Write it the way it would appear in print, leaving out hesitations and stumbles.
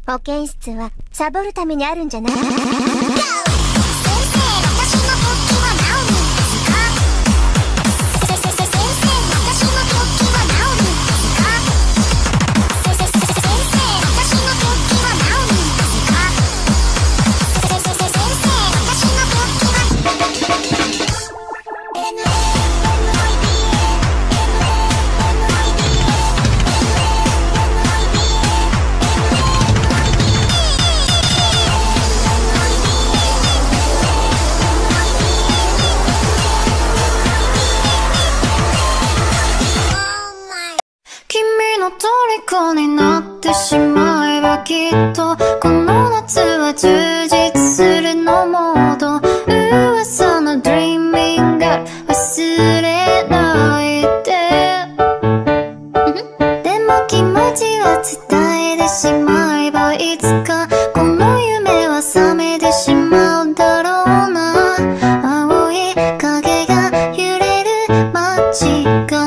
保健室はサボるためにあるんじゃない？先生、私の国旗はナオミですか？先生、私の国旗はナオミですか？先生、私の国旗はナオミですか？先生、私の国旗は虜になってしまえばきっとこの夏は充実するのモード噂の Dreaming Girl 忘れないででも気持ちは伝えてしまえばいつかこの夢は覚めてしまうだろうな青い影が揺れる街が